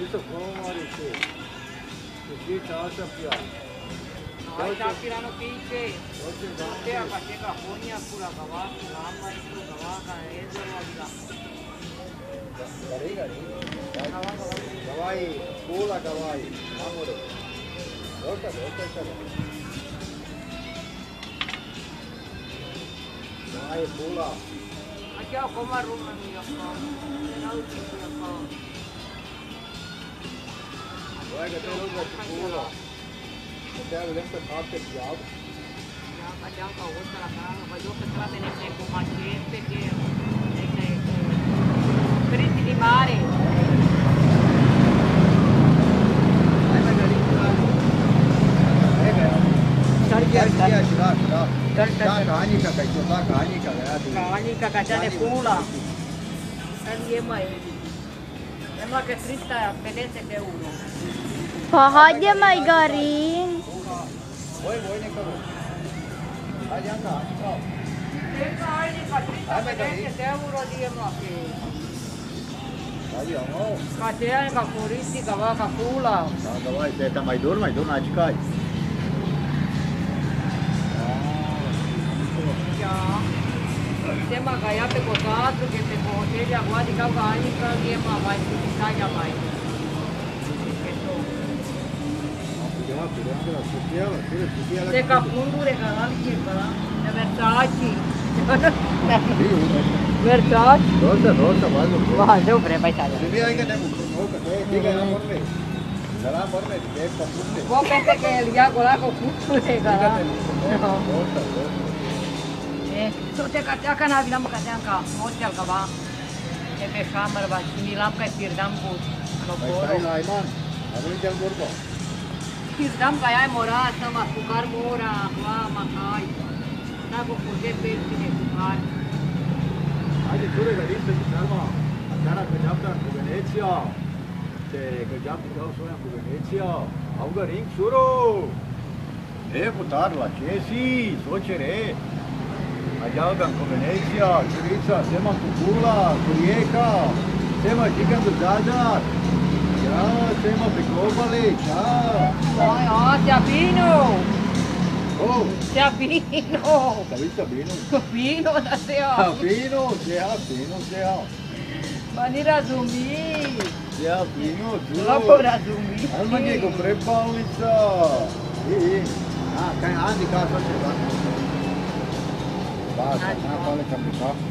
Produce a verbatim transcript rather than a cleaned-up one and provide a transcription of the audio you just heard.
Isto komari tu. Ti čaša pija. Ai čapirano piće. Tega pa čeka honja pura kavaka, lama i pura kavaka, jezero da. Gari gari. Gavai, pula gavai. Amore. Dosta, dosta čala. Gavai pula. Aqui ó, como arruma minha fama. Não tem minha fama. Vai que tem lugar de pula. Até o lembro que até diabo. Já padang kau usah lah, baju ketra benek benek kumacian benek benek berisi di mare. Ada gari pula. Ada. Cari Dia dia sudah sudah. Cari cari. कहानी का कैसे था कहानी का गया थी Kawani kakak ne pula. Kan dia mai. Emang ke trista penete ke uno. Pahadya may garing. वही वही नहीं करो आज यहाँ का आओ Eka ini ke trista penete ke uno dia mai. आज आओ Katea ka kurisi kawaka pula. हाँ दवाई देता मैं दूर मैं दूर आज का Ya. Tema kaya pe ko quatro que pe ko hotel agora de kau kani ka dia mai vai kita ya mai. यहाँ फिर यहाँ का सुतिया फिर सुतिया De kapundu de kanal ki kala. De Versace. Versace. रोज रोज बाजू Wah, jauh berapa saja. ini आएगा नहीं होगा ठीक है ना बोल में सलाम बोल में एक कपूर से Gua pensé que el día con la coputu de kala. Eh, so te kata kan abi lam kata ka hotel ka ba. E pe kamar ba ni lam ka tirdam ko no भाई boro. लाइमान अभी चल बोल को Tirdam kaya mora sama sukar mora, wa makai. Na ko kuje pe ni sukar. आज पूरे गरीब से शर्मा अचानक गजब का वेनेशिया ते गजब का सोया वेनेशिया అవుగా రింగ్ शुरू ఏ పుతార్లా చేసి సోచరే అజాగా వెనేషియా చురీసా సెమా కులా కురియేకా సెమా చికెన్ దాదా యా సెమా బికోబలే చా Ai, ó, Sabino. ఓ Sabino. Sabino Sabino Sabino da Sea. Sabino sea Sabino sea Manira zumbi. sea Sabino Lá por zumbi. Almanje ko prepavnica. I ah, kaj Andi kako će da. Ba, na pale kam